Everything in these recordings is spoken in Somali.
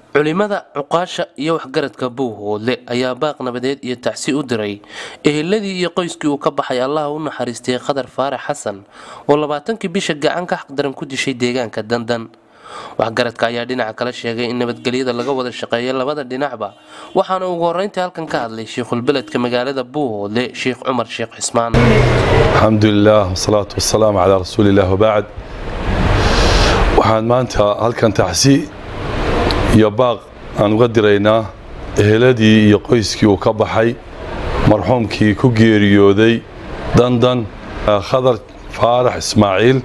culimada cuqaasha iyo waxgaradka Buuhoodle ayaa baaq nabadeed iyo tacsi u diray eheladii iyo qoyskii uu ka baxay Allah u naxariistay Qadar Faarax Xasan oo 20kii bisha gacan ka xaqdaran ku dishay deegaanka Dandan. waxgaradka ayaa dhinaca kala sheegay in nabadgelyada laga wada shaqeeyo labada dhinacba waxaana ugu horeyntii halkan ka hadlay Sheekhul Beledka magaalada Buuhoodle Sheekh Umar Sheekh Cismaan. Alxamdulillah wasalaatu wasalaamu ala rasuulillah wa ba'd. waxaan maanta halkan tacsi iyo baaq aan uga diraynaa eheladii iyo qoyskii uu ka baxay marxuumkii ku geeriyooday Dandan Qadar Faarax Ismaaciil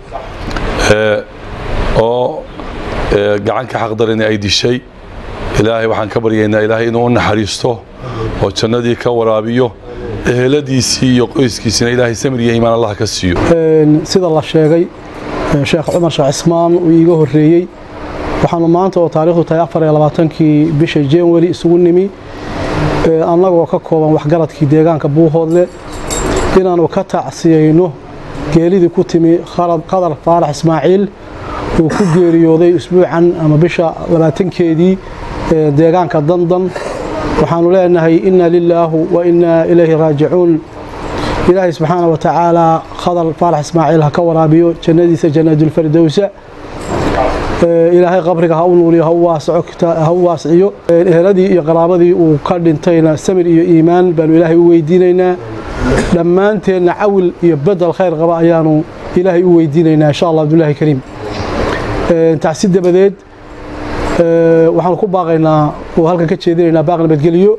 oo gacan ka xaqdaran ay dishay. ilaahay waxaan ka baryaynaa ilaahay inuu naxariisto oo jannadii ka waraabiyo eheladiisii iyo qoyskiisina ilaahay samir iyo iimaan Allah ka siiyo. sida la sheegay Sheekh Umar Sheekh Cismaan uu iga horeeyay waxaan maanta oo taariikhdu tahay 24kii bisha January isugu nimi annagoo ka kooban waxgaradkii deegaanka Buuhoodle inaanu ka tacsiyeyno geelidii ku timi Qadar Faarax Ismaaciil oo ku geeriyooday usbuucan ama bisha 20keedii deegaanka Dandan. waxaanu leenahay inna lillahi wa inna ilayhi raaji'uun. ilaahay subhanahu wa ta'ala Qadar Faarax Ismaaciil ha ka waraabiyo jannadiisa jannatul firdawsa. ilaahay qabriga ha u nuuriyo ha u waasiyo eheladii iyo qaraabadii uu ka dhintayna samir iyo iimaan baan ilaahay u weydiinaynaa. dhammaanteena cawil iyo badal khayr qaba ayaanu ilaahay u weydiinaynaa insha Allah Abdullaahi Kariim. tacsi dabadeed waxaan ku baaqaynaa oo halkan ka jeedinaynaa baaq nabadgeliyo.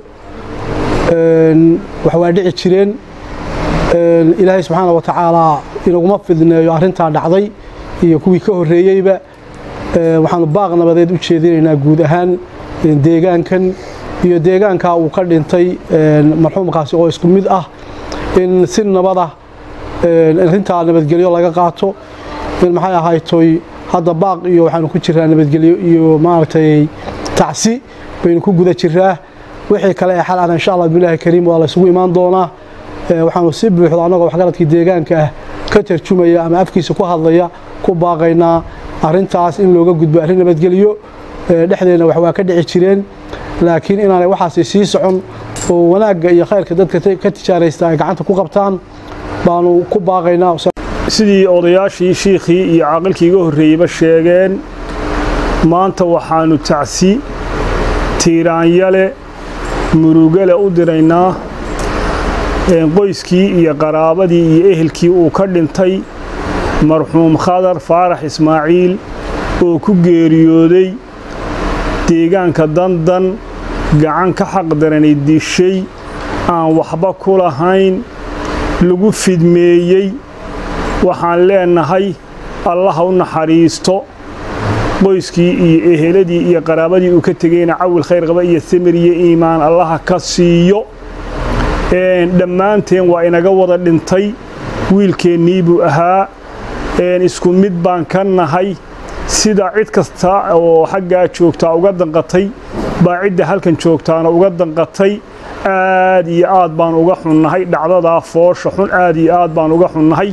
wax waa dhici jireen ilaahay subhanahu wa ta'ala inaguma fidneeyo arinta dhacday iyo kuwii ka horeeyayba. waxaan baaq nabadeed u jeedinaynaa guud ahaan deegaankan iyo deegaanka uu ka dhintay marxuumkaasi oo isku mid ah in si nabada arinta nabadgeliyo laga qaato. maxay ahaaytay hadda baaq iyo waxaan ku jiraa nabadgeliyo iyo maartay tacsi baynu ku guda jiraa. wixii kale xal aan insha Allah Abdullaahi Kariim waa la isugu imaan doonaa. waxaanu si buuxda anagoo waxgaradkii deegaanka ah ka tarjumaya ama afkiisa ku hadlaya ku baaqaynaa arintaas in looga gudbo arrin nabadgeliyo. dhexdeena wax waa ka dhici jireen laakiin inaanay waxaas sii socon oo wanaagga iyo khayrka dadka ka tijaaraysta ay gacanta ku qabtaan baanu ku baaqaynaa. sidii odayaashii sheekhii iyo caaqilkii iga horeeyayba sheegeen maanta waxaanu tacsi tiiraanyale murugale u diraynaa qoyskii iyo qaraabadii iyo ehelkii uu ka dhintay marxuum Qadar Faarax Ismaaciil oo ku geeriyooday deegaanka Dandan gacan ka xaqdaranay dishay aan waxba ku lahayn lagu fidmeeyay. waxaan leenahay Allah u naxariisto qoyskii iyo eheladii iyo qaraabadii uu ka tagayna cawil khayr qaba iyo samir iyo iimaan Allah ka siiyo. dhammaanteen waa inaga wada dhintay wiilkeennii buu ahaa isku mid baan ka nahay sida cid kasta oo xaggaa joogta uga danqatay baa cidda halkan joogtaana uga danqatay. aad iyo aad baan uga xunnahay dhacdada foosha xun aad iyo aad baan uga xunnahay.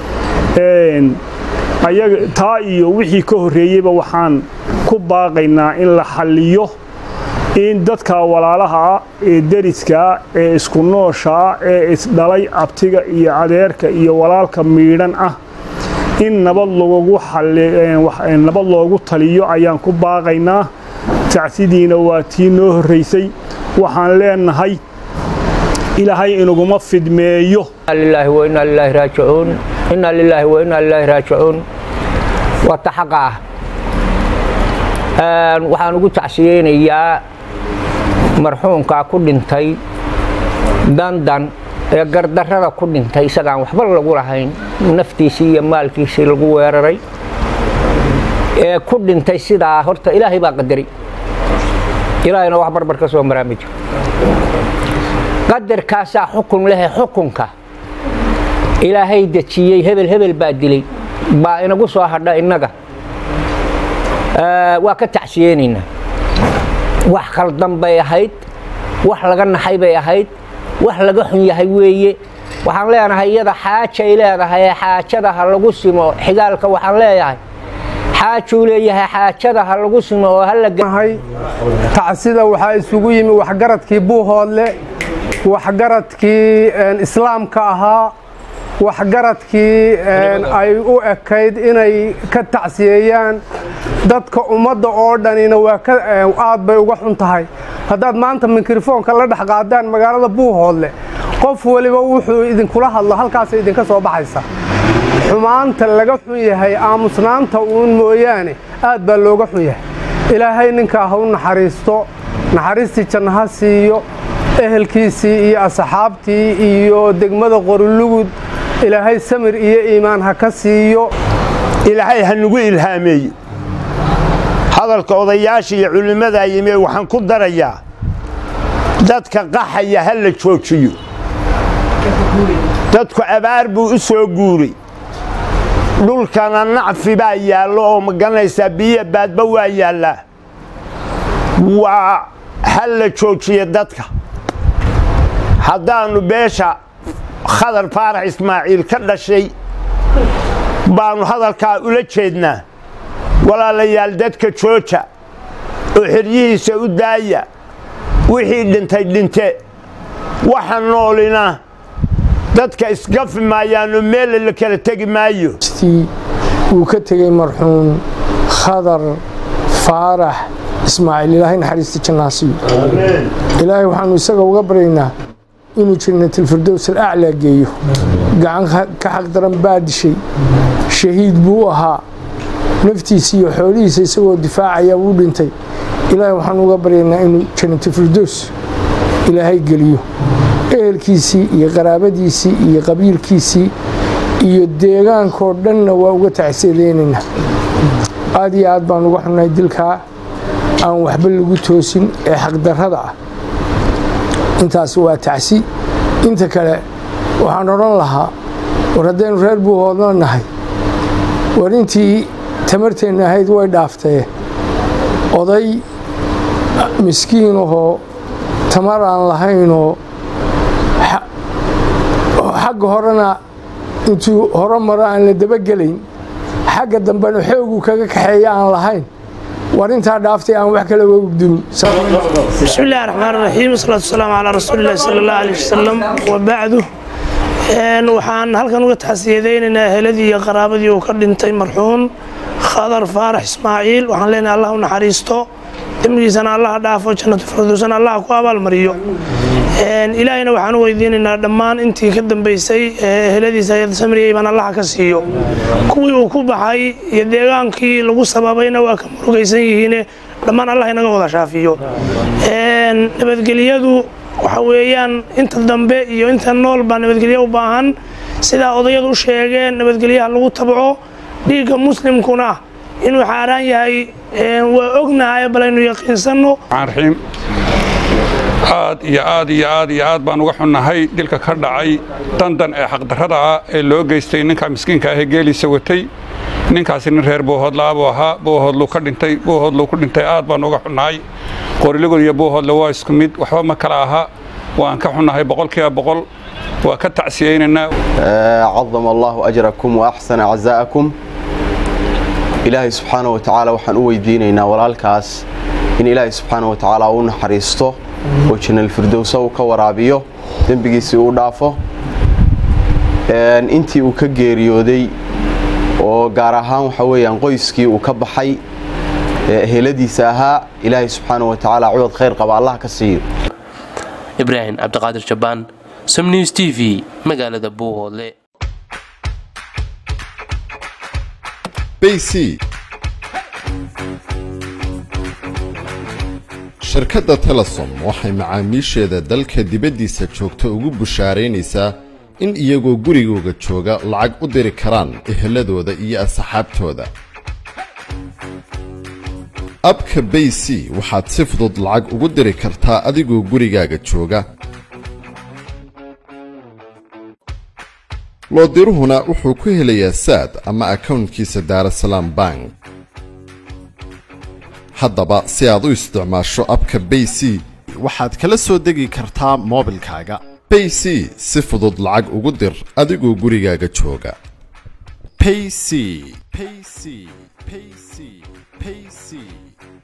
ayaga taa iyo wixii ka horeeyayba waxaan ku baaqaynaa in la xalliyo in dadka walaalaha ee dariska ee isku noosha ee isdhalay abtiga iyo adeerka iyo walaalka miidhan ah in nabad loogu taliyo ayaan ku baaqaynaa. tacsidiina waa tii noo horeysay. waxaan leenahay ilaahay inaguma fidmeeyo. lillahi wa inna ilaihi raaji'uun. inna lillahi wa inna ilaihi raaji'uun. wa taxaqa waxaan ugu tacsiyeynayaa marxuumka ku dhintay Dandan ee gardarrada ku dhintay isagaan waxba lagu lahayn naftiisii iyo maalkiisii lagu weeraray ee ku dhintay sidaa horta ilaahay baa qadaray. ilaahayna wax barbar ka soo maraa ma jiro. qadarkaasa xukun leh xukunka ilaahay dajiyay hebel baa dilay baa inagu soo hadha inaga waa ka tacsiyeenina. wax khaldan bay ahayd wax laga naxay bay ahayd wax laga xun yahay weeye. waxaan leenahay iyada xaaja ay leedahay xaajada ha lagu simo xigaalka. waxaan leeyahay xaajuu leeyahay xaajada ha lagu simo oo ha la gahay tacsida waxaa isugu yimi waxgaradkii Buuhoodle waxgaradkii islaamka ahaa waxgaradkii ay u ekayd inay ka tacsiyeeyaan dadka ummadda oo dhanina waa ka aad bay uga xun tahay haddaad maanta mikrofoonka la dhex qaadaan magaalada Buuhoodle qof waliba wuxuu idinkula hadlo halkaas idinka soo baxaysa xumaanta laga xun yahay aamusnaanta uun mooyaane aad baa looga xun yahay ilaahay ninka ha u naxariisto naxariistii jannaha siiyo ehelkiisii iyo asxaabtii iyo degmada Qorulugud ilaahay samir iyo iimaan ha ka siiyo ilaahay ha nagu ilhaameey hadalka odayaasha iyo culimada yimee waxaan ku darayaa dadka qaxaya hal la joojiyo dadku abaar buu u soo guuray dhulkana nacfi baa yaallo oo maganaysa biyo baadba waa yaallaa waa hal la joojiyo dadka haddaanu beesha khadar faarax ismaaciil ka dhashay baanu hadalkaa ula jeednaa walaalayaal dadka jooja oo xiryihiisa u daaya wixii dhintay dhinte waxa noolina dadka isgafi maayaano meel la kala tegi maayo uu ka tegay marxuum khadar faarax ismaaciil ilaahay naxariista jannaasiyo ilaahay waxaanu isaga uga baryaynaa inuu jannatul firdaws al-a'la geeyo gacan ka xaq daran baa dishay shahiid buu ahaa naftiisa iyo xoolihiisa isagoo difaacaya uu dhintay ilaahay waxaan uga baryaynaa inuu jannatul firdaws ilaahay geliyo ehelkiisii iyo qaraabadiisii iyo qabiilkiisii iyo deegaankoo dhanna waa uga tacsiyeynayna aad iyo aad baan uga xunnahay dilkaa aan waxba lagu toosin ee xaqdarrada ah intaas waa tacsi inta kale waxaan odhan lahaa war haddaynu reer Buuhoodle nahay war intii tamarteenna ahayd way dhaaftee oday miskiin ahoo tamar aan lahaynoo xagga horena intuu hore maro aan la dabagelayn xagga dambena xoogu kaga kaxeeya aan lahayn war intaa dhaaftay aan wax kale uga gudbin bismillahir rahmaanir rahiim sallallahu wasallam ala rasuulillaah sallallahu alayhi wasallam wa ba'du waxaan halkan uga taxsiyeeynaa eheladii iyo qaraabadii uu ka dhintay marxuum khadar faarax ismaaciil waxaan leenahay Allah u naxariisto dambigiisana Allah dhaafo jannatul firdawsna Allah ku abaal mariyo ilaahayna waxaan u weydiinaynaa dhammaan intii ka dambeysay eheladiisa ay samriyay baan Allah ka siiyo kuwii uu ku baxay iyo deegaankii lagu sababayna waa ka murugaysan yihiin dhammaan Allah inaga wada shaafiyo nabadgeliyadu waxa weeyaan inta dambe iyo inta nool baa nabadgelyo u baahan sida odayadu u sheegeen nabadgelyaha lagu tabco dhiigga muslimkuna inuu xaaraan yahay waa ognahay balaynu yaqiinsano arxiim aad baan uga xunnahay dilka ka dhacay dandan ee xaqdarrada ah ee loo geystay ninka miskiinka ah ee geeliisa watay ninkaasi nin reer Buuhoodle buu ahaa Buuhoodle ka dhintay Buuhoodle ku dhintay aad baan uga xunnahay Qorulugud iyo Buuhoodle waa isku mid waxba ma kala aha waan ka xunnahay 100% waa ka tacsiyeynaa عظم الله أجركم وأحسن عزاءكم إلهي سبحانه وتعالى وحن ويديننا walaalkaas in Ilaahay subhanahu wa ta'ala uu naxariisto oo jannatul firdaws uu ka waraabiyo dambigiisa uu dhaafo intii uu ka geeriyooday oo gaar ahaan waxa weeyaan qoyskii uu ka baxay eheladiisa ahaa Ilaahay subhanahu wa ta'ala cudud khayr qaba Allah ka siiyo Ibrahim Abdiqaadir Jabaan Sam News TV magaalada Buuhoodle BC shirkadda Telesom waxay macaamiisheeda dalka dibaddiisa joogta ugu bushaaraynaysaa in iyagoo gurigooda jooga lacag u diri karaan eheladooda iyo asxaabtooda abka BC waxaad si fudud lacag ugu diri kartaa adigoo gurigaaga jooga loo diruhuna wuxuu ku helayaa saad ama accountkiisa Daarasalaam Bank haddaba si aad u isticmaasho abka BC waxaad kala soo degi kartaa moobilkaaga BC si fudud lacag ugu dir adigoo gurigaaga jooga Payc.